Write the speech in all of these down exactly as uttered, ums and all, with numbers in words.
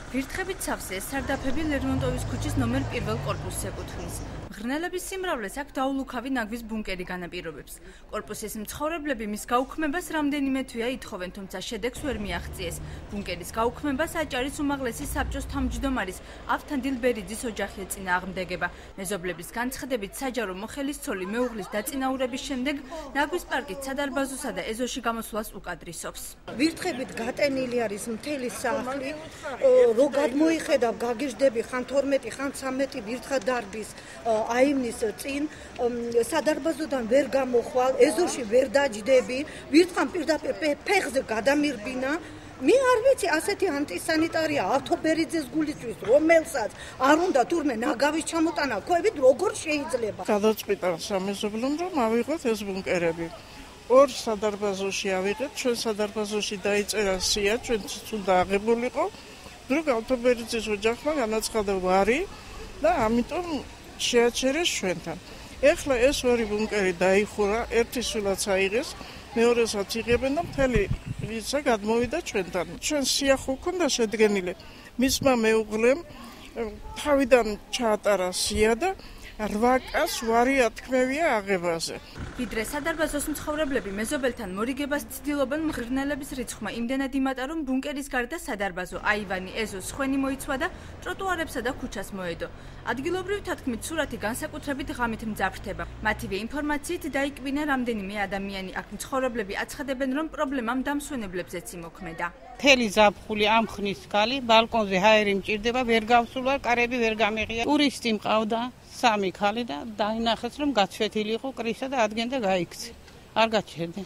ვირთხებით სავსე სარდაფები ლერმონტოვის ქუჩის ნომერ პირველ კორპუსს ეკუთვნის. მღრღნელების სიმრავლეს აქ დაულუქავი ნაგვის ბუნკერი განაპირობებს. კორპუსის მცხოვრებლები მის გაუქმებას რამდენიმე თვეა ითხოვენ, თუმცა შედეგს ვერ მიაღწიეს. ბუნკერის გაუქმებას აჭარის უმაღლესი საბჭოს თავმჯდომარის ავთანდილ ბერიძის ოჯახი ეწინააღმდეგება. მეზობლების განცხადებით, საჯარო მოხელის ცოლი მეუღლის დაწინაურების შემდეგ ნაგვის პარკით სადარბაზოსა და ეზოში გამოსვლას უკადრისობს. ვირთხებით გატენილი არის მთელი სახლი. რო გადმოიხედავ, გაგიჟდები ხან თორმეტი, ხან ცამეტი ვირთხა დარბის აივნის წინ, სადარბაზოდან ვერ გამოხვალ, ეზოში ვერ დაჯდები, ვირთხამ პირდაპირ ფეხზე გადამირბინა. მე არ ვიცი, ასეთი ანტისანიტარია ავთობერიძეს გულისთვის, რომელსაც არ უნდა თურმე ნაგავის ჩამოტანა ქვევით, როგორ შეიძლება? გადაწყვიტა სამეზობლომ, რომ ავიღოთ ეს ბუნკერები. ორ სადარბაზოში ავიღეთ, ჩვენ სადარბაზოში დაიწერა სია, ჩვენც უნდა აღებულიყო. დრო ავთობერიძის ოჯახმა განაცხადა ვარი და ამიტომ შეაჩერეს ჩვენთან. ეხლა ეს ორი ბუნკერი დაიხურა, ერთი სულაც აიღეს, მეორესაც იღებენ და მთელი რიცა გადმოვიდა ჩვენთან. ჩვენ სიახო ჰქონდა შედგენილი. მისმა მეუღლემ თავიდან ჩაატარა სია და რვა კაც ვარი ათქმევია აღებაზე. ვიდრე სადარბაზოს მცხოვრებლები მეზობელთან მორიგებას ცდილობენ, მღრღნელების რიცხვმა იმდენად იმატა, რომ ბუნკერის გარდა სადარბაზო, აივანი, ეზო, სხვენი მოიცვა და ტროტუარებსა და ქუჩას მოედო. ადგილობრივი თათქმით სურათი განსაკუთრებით ღამით მძაფრდება. მათივე ინფორმაციით დაიკბინა რამდენიმე ადამიანი. აქ მცხოვრებლები აცხადებენ, რომ პრობლემამ დამსვენებლებზეც იმოქმედა. მთელი ზაფხული ამ ხნის კალი ბალკონზე ჰაერი მჭირდება, ვერ გავსულა, კარები ვერ გამეღია. ტურისტი მყავდა სამი ქალი და დაინახეს, რომ გაცვეთილი იყო კრისა და ადგენდა გაიქცე. არ გაჩერდნენ.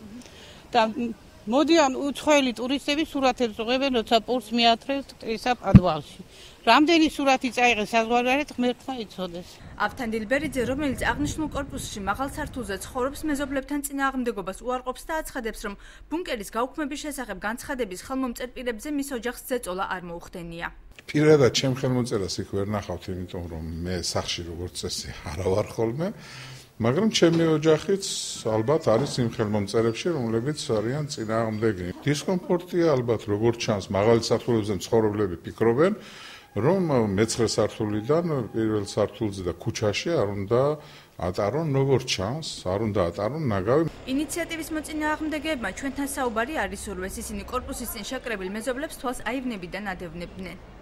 და მოდიან უცხოელი ტურისტები სურათებს უღებენ, როცა პულს მიათრევს კრისა პადვალში. რამდენი სურათი წაიღეს საზღვარგარეთ, ღმერთმა იცოდეს. ავთანდილ ბერიძე, რომელიც აღნიშნულ კორპუსში მაღალ სართულზე ცხოვრობს, მეზობლებთან წინააღმდეგობას უარყოფს და აცხადებს, რომ ბუნკერის გაუქმების შესახებ განცხადების ხელმომწერ პირებზე მის ოჯახს ზეწოლა არ მოუხდენია. პირადად ჩემ ხელმოწერას იქ ვერ ნახავთ, იმიტომ რომ მე სახლში როგორც წესი არა ვარ ხოლმე, მაგრამ ჩემი ოჯახიც ალბათ არის იმ ხელმომწერებში, რომლებიც არიან წინააღმდეგი. დისკომფორტია ალბათ, როგორც ჩანს, მაღალი სართულებზე მცხოვრებლები ფიქრობენ, რომ მეცხრე სართულიდან პირველ სართულზე და ქუჩაში არ უნდა ატარონ, როგორც ჩანს, არ უნდა ატარონ ნაგავი. ინიციატივის მოწინააღმდეგეებმა ჩვენთან საუბარი არ ისურვეს, ისინი კორპუსის წინ შეკრებილ მეზობლებს თვალს აივნებიდან ადევნებდნენ.